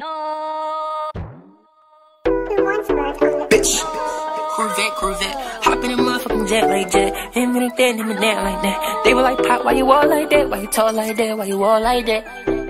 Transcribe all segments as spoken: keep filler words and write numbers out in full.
Bitch. Corvette, Corvette. Hop in a motherfucking jet like that. Him in that, him in that like that. They were like, Pop, why you all like that? Why you talk like that? Why you all like that?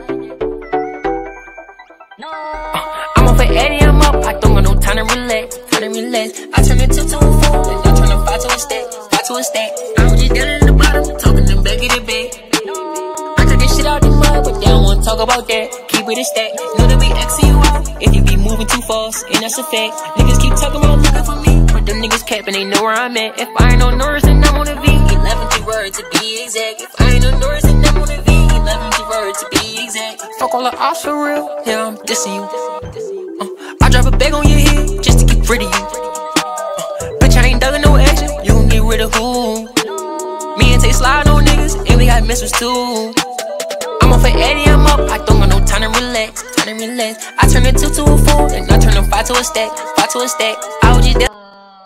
Uh, I'm off for Eddie, I'm up. I don't got no time to relax. Time to relax. I turn it to two and four. And I turn a five to a stack. Five to a stack. I was just down in the bottom. Talking them back in the bed. I took this shit out the mud, but they don't wanna talk about that. Keep it a stack. Know that we Xing you out if you be moving too fast, and that's a fact. Niggas keep talking about looking for me, but them niggas capping, they know where I'm at. If I ain't on Norris, then I'm on a V. eleven G words to be exact. If I ain't on Norris, then I'm on a V. eleven G words to be exact. Fuck all the ops for real, yeah, I'm dissing you. Uh, I drop a bag on your head just to get rid of you. Uh, bitch, I ain't dugging no action, you gon' get rid of who? Me and Tay slide on niggas, and we got missiles too. I'm off for Eddie, I'm up. I don't got no time to relax. Time to relax. I turn it two to a four, and I turn a five to a stack. Five to a stack. I was just there.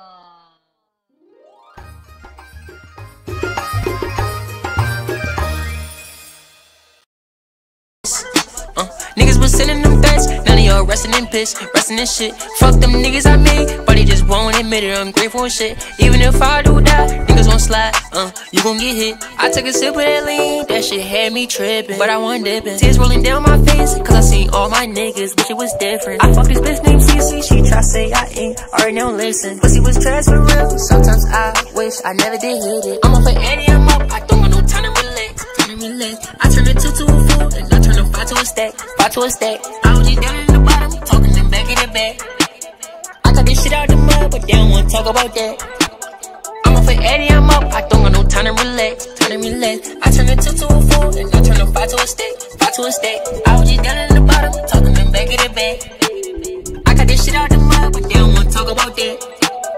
Uh, niggas was sending them threats. None of y'all resting in piss, resting in shit. Fuck them niggas I made, but they just won't admit it. I'm grateful and shit. Even if I do die, niggas won't slide. Uh, you gon' get hit. I took a sip of that lean, that shit had me tripping, but I wasn't dipping. Tears rolling down my face, cause I seen all my niggas, wish it was different. I fucked this bitch named Cece, she try say I ain't, alright now listen. Pussy was trash for real, sometimes I wish I never did hit it. I'm off for Eddie, I'm up, I don't got no time to relax. Time to relax. I turn it two to a four, and I turn a five to a stack. Five to a stack. I was just down in the bottom, talking them back in the back. I got this shit out the mud, but they don't wanna talk about that. I'm off for Eddie, I'm up. I don't got no time to relax. Time to relax. I turn it two to a four, and I turn a five to a stack. Five to a stack. I was just down in the bottom, talking them back in the back. I got this shit out the mud, but they don't wanna talk about that.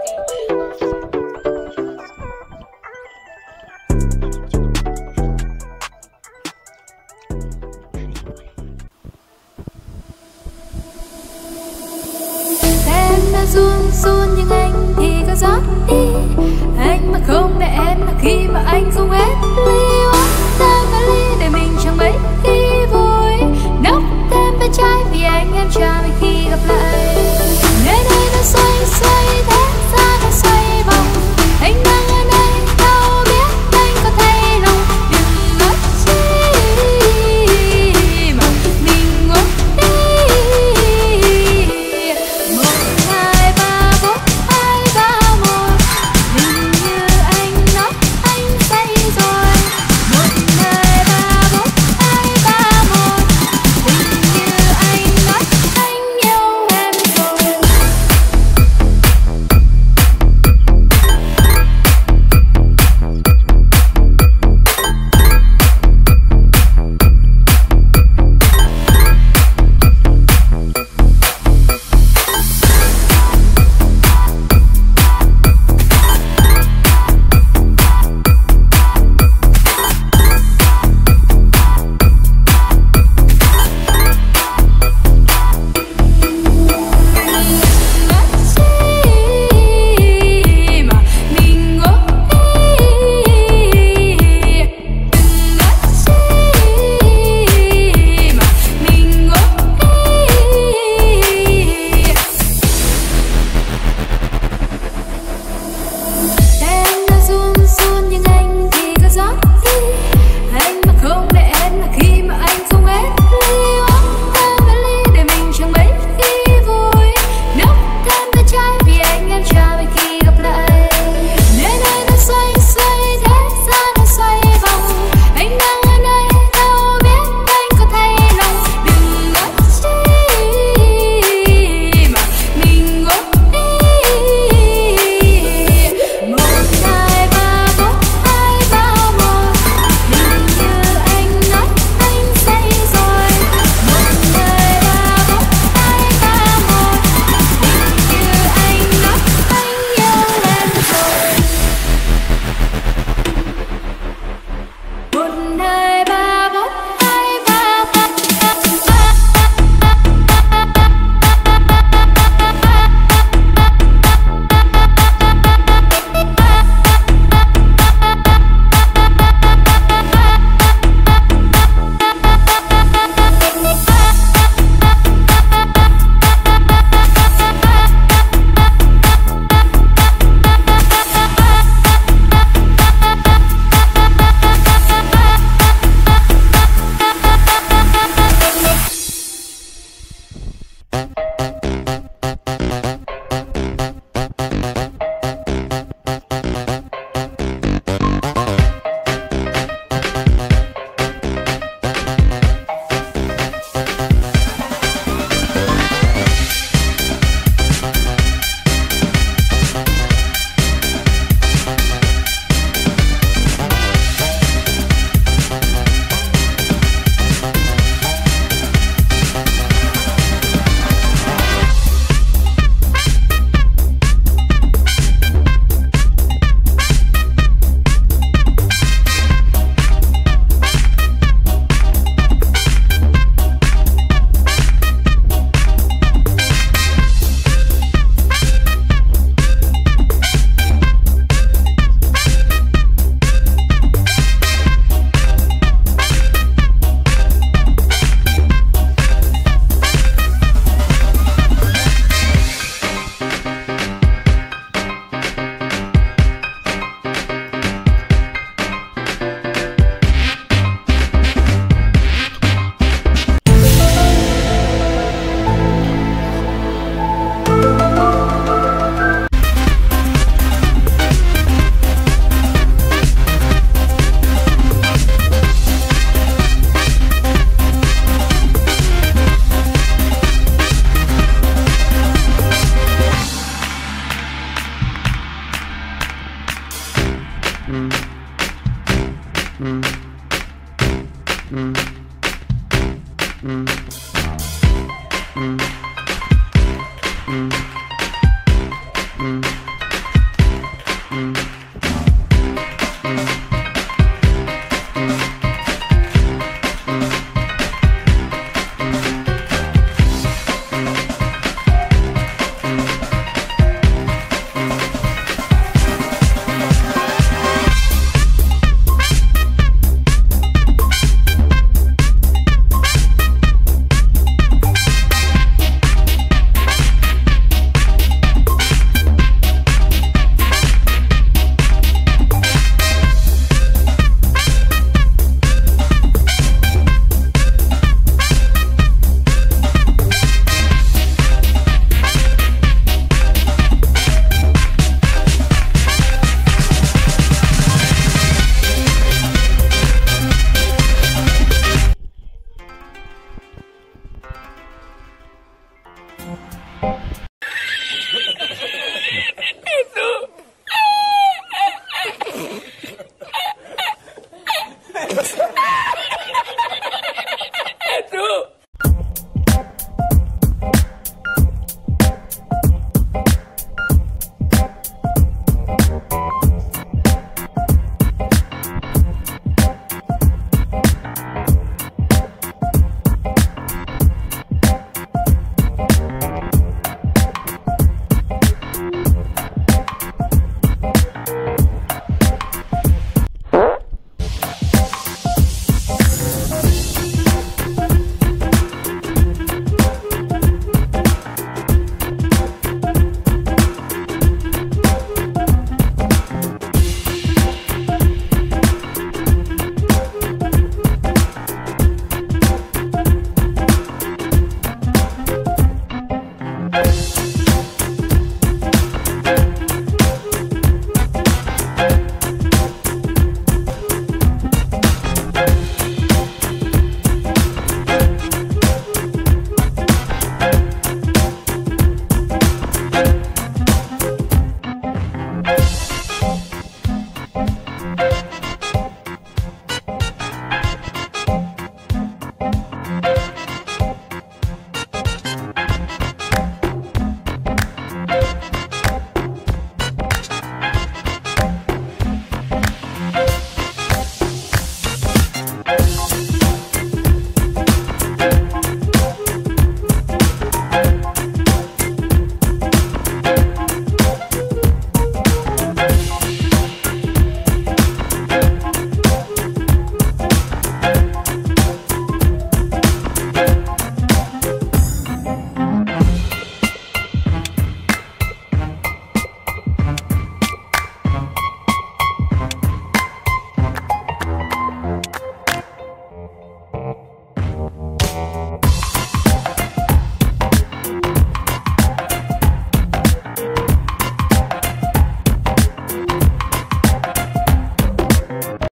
Run run nhưng anh thì có rót đi. Anh mà không để em là khi mà anh không hết ly. Uống ta cả ly để mình chẳng mấy khi vui. Nốc thêm bên trái vì anh em chờ mình khi gặp lại. Nơi đây nó xoay xoay thế gian nó xoay vòng. Anh đang ở đây đâu biết anh có thấy lòng. Đừng nói chi mà mình uống đi. Mm.